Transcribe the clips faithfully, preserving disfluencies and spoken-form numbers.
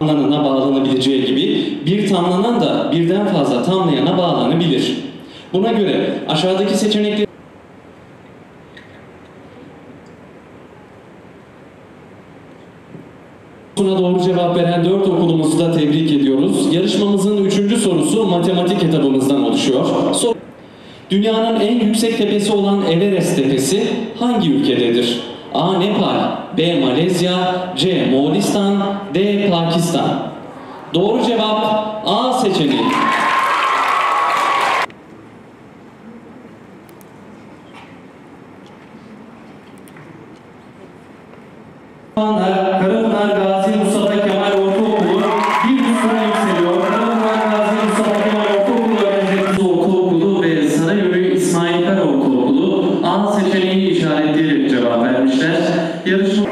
tamlanana bağlanabileceği gibi bir tamlanan da birden fazla tamlayana bağlanabilir. Buna göre aşağıdaki seçenekleri sorusuna doğru cevap veren dört okulumuzu da tebrik ediyoruz. Yarışmamızın üçüncü sorusu matematik etabımızdan oluşuyor. Sor Dünyanın en yüksek tepesi olan Everest tepesi hangi ülkededir? A. Nepal, B. Malezya, C. Moğolistan, D. Pakistan. Doğru cevap A seçeneği. Karapınar Gazi Mustafa Kemal Ortaokulu bir üst sıra yükseliyor. Karapınar Gazi Mustafa Kemal Ortaokulu Öğrencilerimiz Ortaokulu ve Sarayönü İsmail Kara Ortaokulu A seçeneğini işaretleyerek cevap vermişler. Yarışma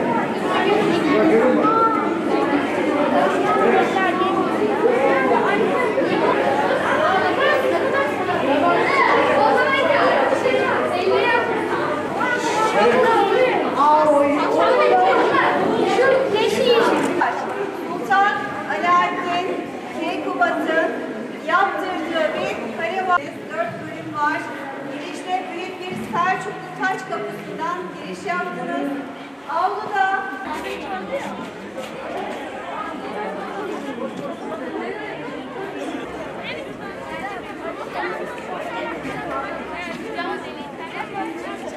yaptırdığı bir kare var. Dört bölüm var. Girişte büyük bir Selçuklu taç kapısından giriş yaptınız. Avluda